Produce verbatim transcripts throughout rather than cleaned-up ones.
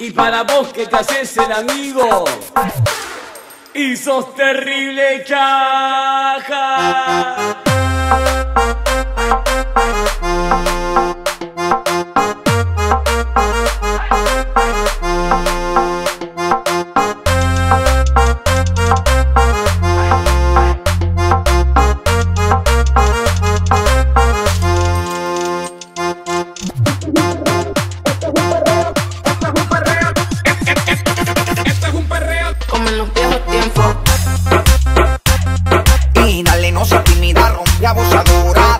Y para vos que te haces el amigo y sos terrible caja. Abusadora,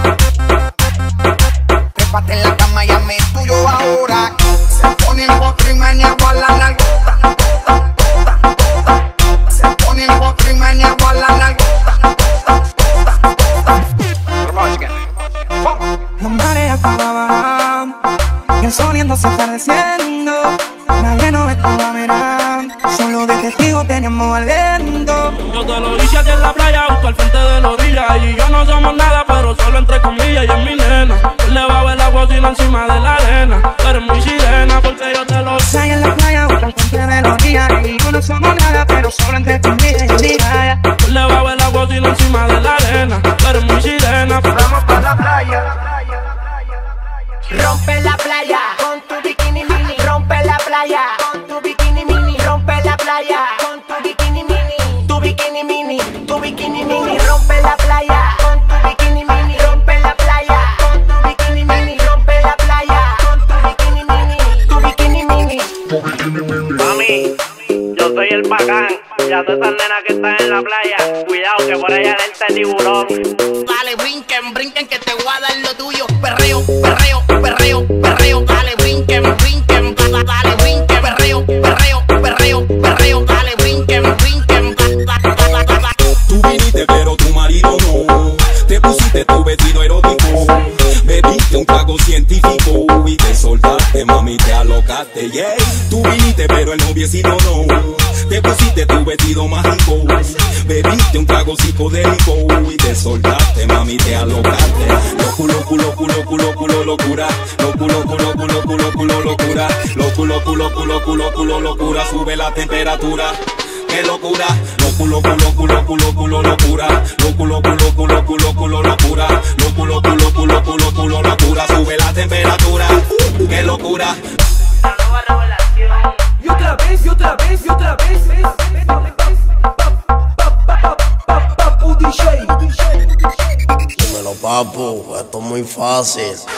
trépate en la cama y hazme tuyo ahora. Se pone el potro y meneago a la nalgota, tota, tota, tota. Se pone el potro y meneago a la nalgota, tota, tota, tota. La marea estaba bajando y el sol yendo se atardeciendo. Nadie nos estaba mirando, solo de testigos teníamos aliento. Yo te lo dije aquí en la playa, justo al frente de la orilla. Y yo no somos nada, pero solo entre comillas. Y es mi nena, él le va a ver el agua sino encima de la arena. Tú eres muy sirena porque yo te lo dije. Ahí en la playa, justo al frente de la orilla. Y yo no somos nada, pero solo entre comillas. Y diga, él le va a ver el agua sino encima de la arena. Tú eres muy sirena. Vamos pa' la playa. Rompe la playa con tu bikini mini. Rompe la playa con tu bikini mini. Rompe la playa con tu bikini mini. Tu bikini mini, tu bikini mini. Rompe la playa con tu bikini mini. Rompe la playa con tu bikini mini. Rompe la playa con tu bikini mini. Tu bikini mini. Mami, yo soy el bacán. Ya todas esas nenas que están en la playa, cuidado que por allá alerta el tiburón. Dale, brinquen, brinquen que te voy a dar lo tuyo. Perreo, perreo, perreo, perreo. Dale, brinquen, brinquen, dale, brinquen. Perreo, perreo, perreo, perreo. Dale, brinquen, brinquen. Tú viniste pero tu marido no. Te pusiste tu vestido erótico. Bebiste un trago científico y te soltaste, mami, te alocaste, yeah. Tú viniste pero el noviecito no. Te pusiste tu vestido mágico. Bebiste un trago psicodélico y te soltaste, mami, te alocaste. Loco, loco, loco, loco, loco, locura. Loco, loco, loco, loco, loco, locura. Loco, loco, loco, loco, loco, locura. Sube la temperatura. ¡Qué locura! Loco, loco, loco, loco, loco, locura. Loco, loco, loco, loco, loco, locura. Loco, loco, loco, loco, loco, locura. Sube la temperatura. ¡Qué locura! La nueva revelación. Y otra vez, y otra vez, y otra vez. Dímelo, papu, esto es muy fácil.